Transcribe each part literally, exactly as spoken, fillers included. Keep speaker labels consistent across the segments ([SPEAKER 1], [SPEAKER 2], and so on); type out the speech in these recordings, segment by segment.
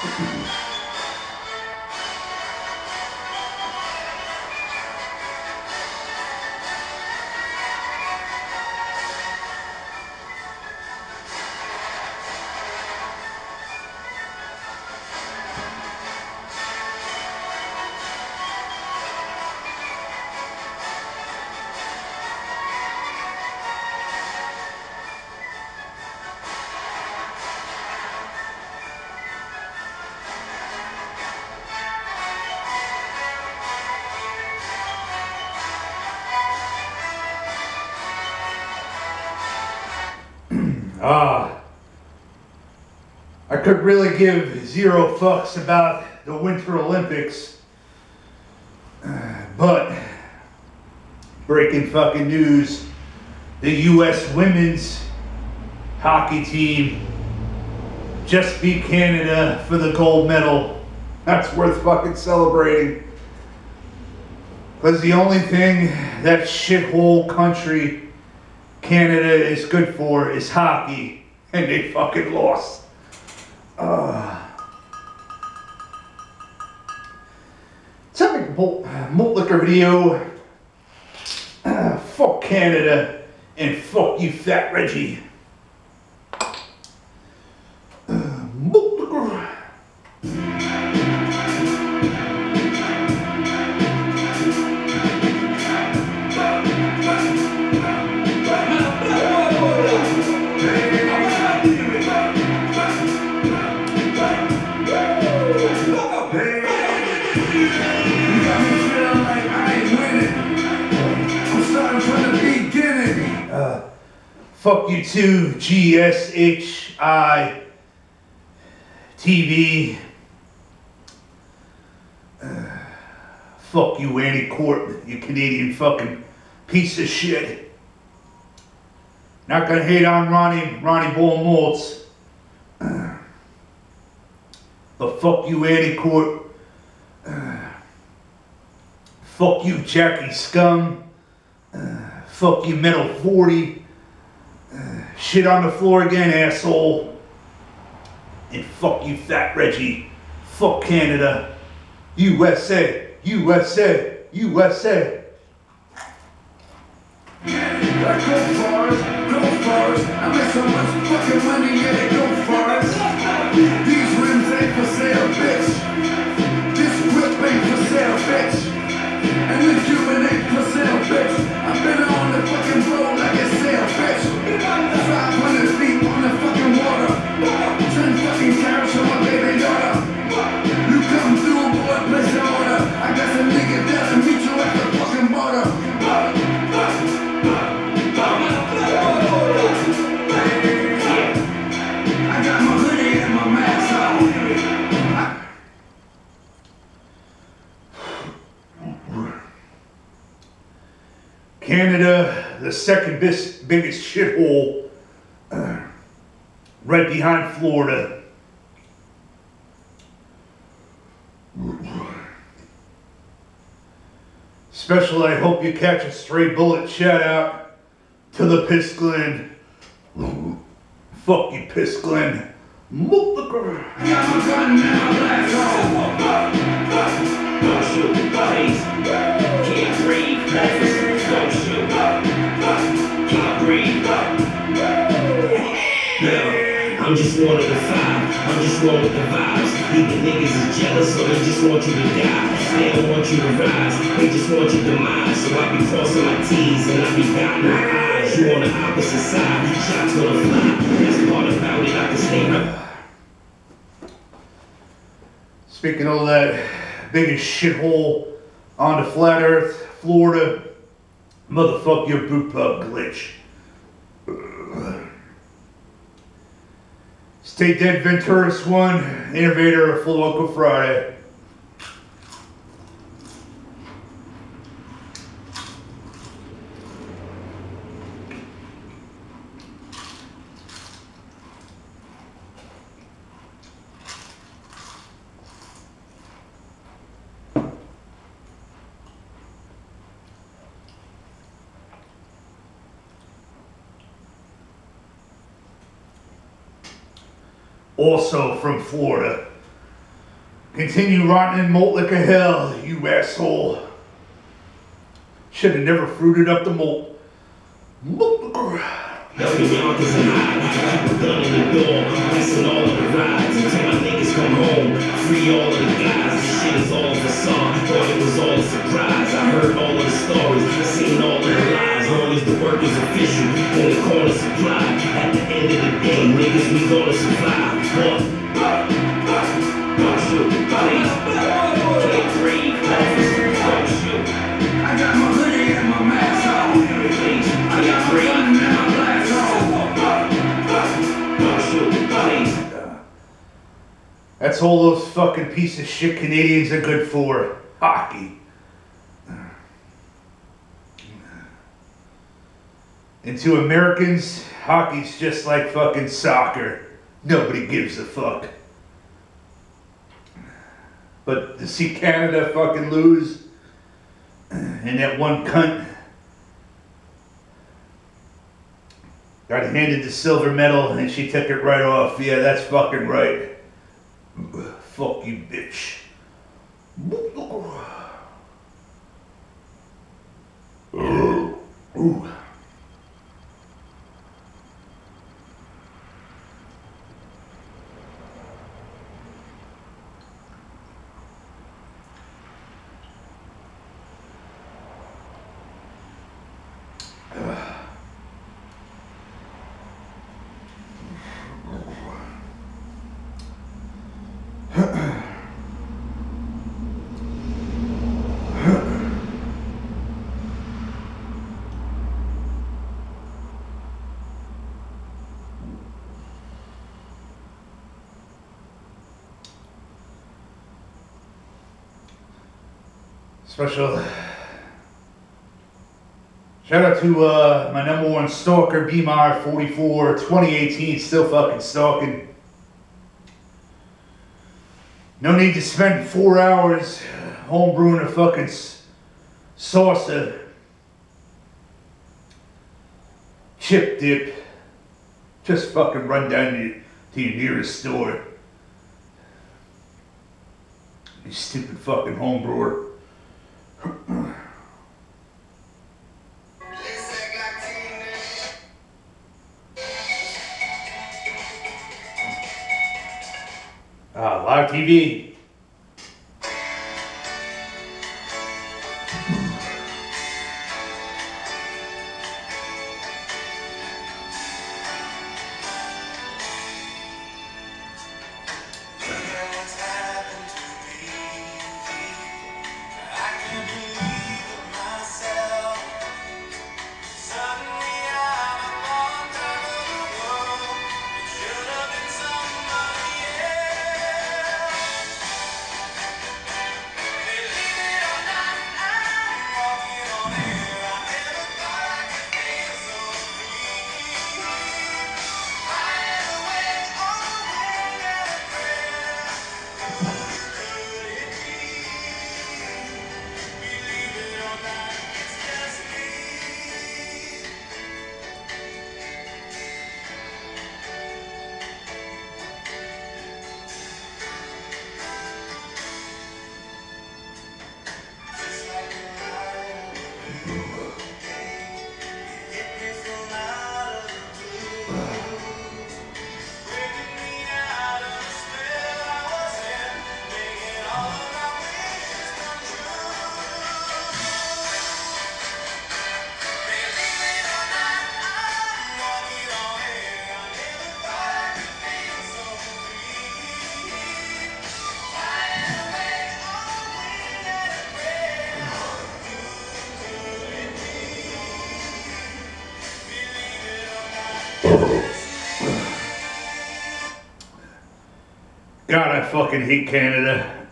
[SPEAKER 1] Ah, I could really give zero fucks about the Winter Olympics, uh, but breaking fucking news, the U S women's hockey team just beat Canada for the gold medal. That's worth fucking celebrating. Because the only thing that shithole country Canada is good for is hockey, and they fucking lost. Uh, typical malt liquor video. Uh, fuck Canada and fuck you, Fat Reggie. Uh, malt liquor. Uh, fuck you too, G S H I T V. Uh, fuck you, Andy Court, you Canadian fucking piece of shit. Not gonna hate on Ronnie, Ronnie Ball Malts. Uh, but fuck you, Andy Court. Uh, fuck you, Jackie Scum. Uh, fuck you, Metal forty. Uh, shit on the floor again, asshole. And fuck you, Fat Reggie. Fuck Canada. U S A. U S A. U S A.
[SPEAKER 2] Yeah, go for it. Go for it. I make so much fucking money, yeah, go for it. These rims ain't for sale, bitch. This whip ain't for sale, bitch. And this Cuban ain't for sale, bitch. I've been on the fucking road like a sail, bitch. five hundred feet on the fucking water. ten fucking carats for my baby daughter. You come through, boy, place your order. I got some nigga down to meet you at the fucking border. I got my hoodie and my mask on.
[SPEAKER 1] Canada, the second biggest, biggest shithole, uh, right behind Florida. Special, I hope you catch a stray bullet. Shout out to the Piss Glen. Fuck you, Piss Glen. Malt liquor.
[SPEAKER 2] I got my gun and my blast on.
[SPEAKER 3] Don't shoot, please. Can't breathe, officer. Don't shoot. Can't breathe. Now, I'm just one of the five. I'm just one with the vibes. Either niggas is jealous or they just want you to die. They don't want you to rise. They just want your demise. So I be crossing my T's and I be dotting my I's. You on the opposite side. Shots gonna fly. That's part about it. I can stay right.
[SPEAKER 1] Speaking of that biggest shithole on the flat earth, Florida, motherfuck your boot pub glitch. Stay dead Venturis one, innovator of Flowoko Friday. Also from Florida, Continue rotting in malt like a hell, you asshole. Should have never fruited up the malt.
[SPEAKER 3] Helping yonkers and high, keep a gun in the door, messing all of the rides until my niggas come home. Free all of the guys, this shit is all a facade. Thought it was all a surprise. I heard all of the stories, I seen all of the lies. Long as the work is official, then the corner supply. At the end of the day, niggas, we gonna survive. What? Don't shoot, please. Can't breathe, don't shoot.
[SPEAKER 2] I got my hoodie and my mask on.
[SPEAKER 3] Please,
[SPEAKER 2] I got my gun and my glass on.
[SPEAKER 3] don't shoot, please.
[SPEAKER 1] That's all those fucking piece of shit Canadians are good for. Hockey. And to Americans, hockey's just like fucking soccer. Nobody gives a fuck. But to see Canada fucking lose, and that one cunt got handed the silver medal and she took it right off. Yeah, that's fucking right. Fuck you, bitch. Ooh. Special shout out to uh, my number one stalker, B M R forty-four, twenty eighteen, still fucking stalking. No need to spend four hours homebrewing a fucking salsa chip dip. Just fucking run down to, to your nearest store. You stupid fucking homebrewer. Ah, live T V. God, I fucking hate Canada.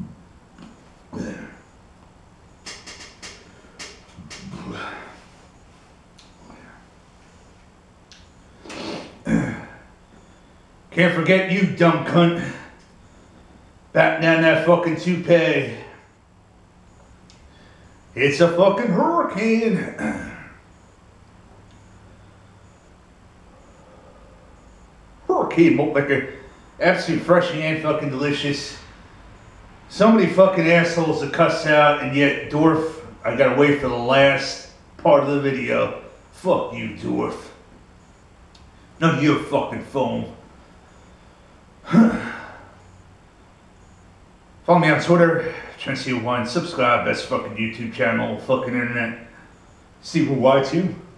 [SPEAKER 1] Can't forget you, dumb cunt. Batting down that fucking toupee. It's a fucking hurricane. Hurricane, like a absolute fresh and fucking delicious. So many fucking assholes to cuss out, and yet Dwarf, I gotta wait for the last part of the video. Fuck you, Dwarf. None of your fucking phone. Follow me on Twitter, Transceiver Wine, subscribe, best fucking YouTube channel, fucking internet. Steve Y two.